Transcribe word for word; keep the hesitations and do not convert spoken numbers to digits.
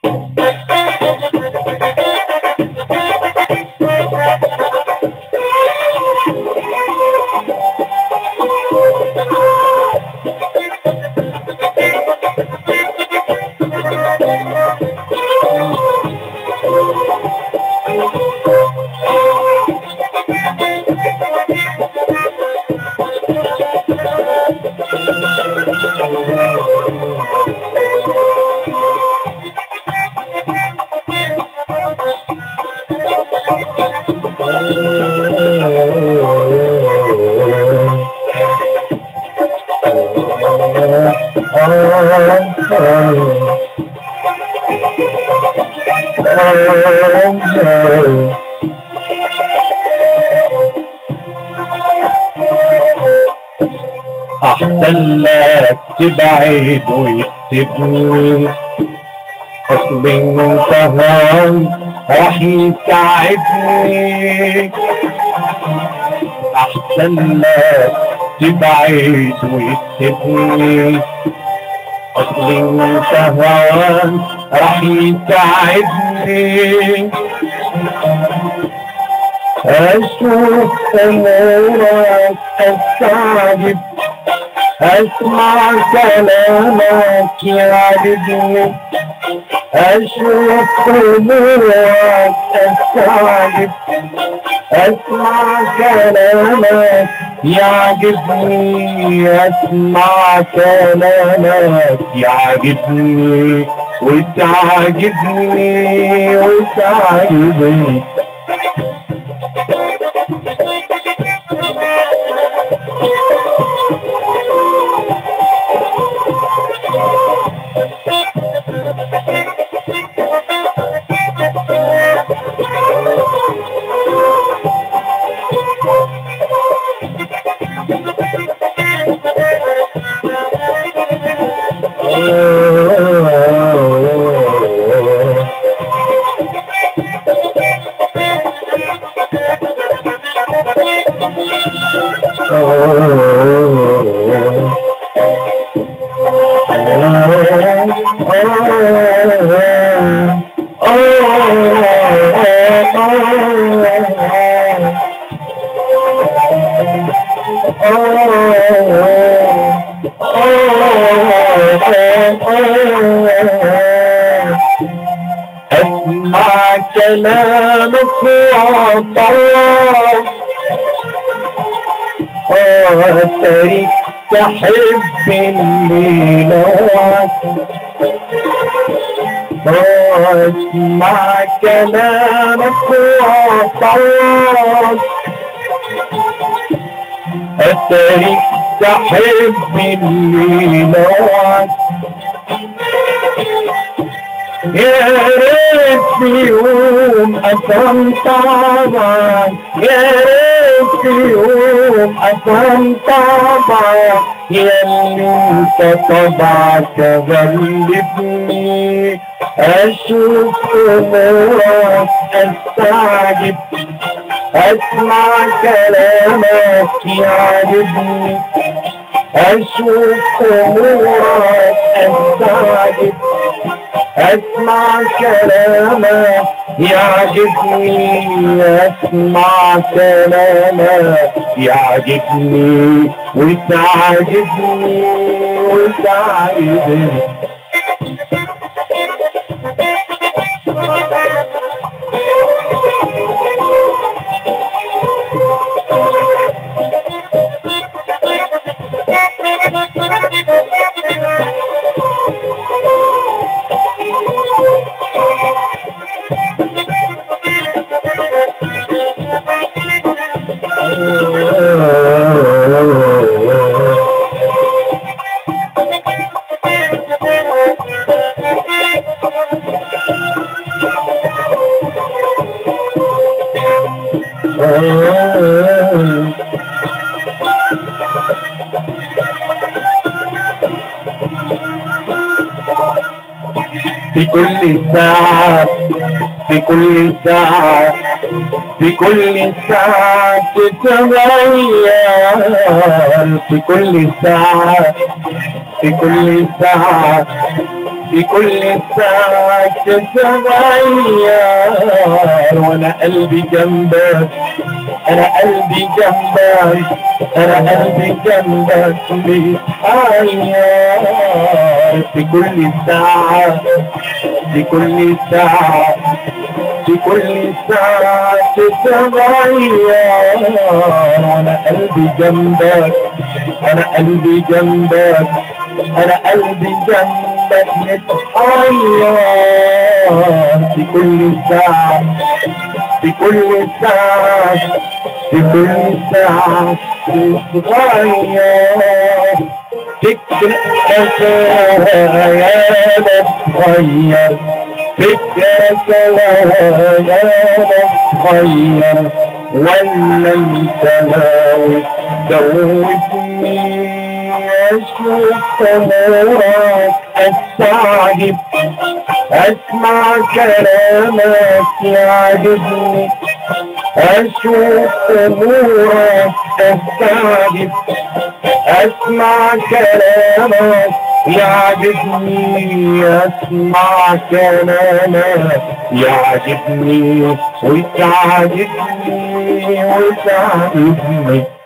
أحسن لك تبعد ويكتبني أصل انتهى راح يتعبني. أحسن لك تبعد ويكتبني أصل انتهى راح يتعبني. أشوف أمورك أستعجب أسمع كلامك يعجبني. أشوف أمورك أستعجب أسمع كلامك يعجبني. أسمع كلامك يعجبني وتعجبني وتعجبني. أسمع كلامك وأطلع وأتريك تحب اللي نوعك. أسمع كلامك وأطلع أتريك تحب اللي نوعك. يا ريت في يوم أفهم طبعك. يا ريت في يوم أفهم طبعك. ياللي انت طبعك غلبني. أشوف أمورك أستعجب أسمع كلامك يعجبني. أشوف أمورك أستعجب أسمع كلامك يعجبني. أسمع كلامك يعجبني وتعجبني وتعجبني. في كل ساعة في كل ساعة في كل ساعة تتغير. في كل ساعة في كل ساعة في كل ساعة تتغير، وانا قلبي جنبك، انا قلبي جنبك، انا قلبي جنبك بيتغير. في كل ساعة، في كل ساعة، في كل ساعة تتغير، وانا قلبي جنبك، انا قلبي جنبك، انا قلبي جنبك متحير. في كل ساعة، في كل ساعة، في كل ساعة تتغير. فكرك يا بتغير، فكرك يا بتغير، ولا انت ناوي تدوبني؟ اشوف نورك استعجب، اسمع كلامك يعجبني، اشوف نورك استعجب، اسمع كلامك يعجبني، اسمع كلامك يعجبني وتعجبني وتعجبني.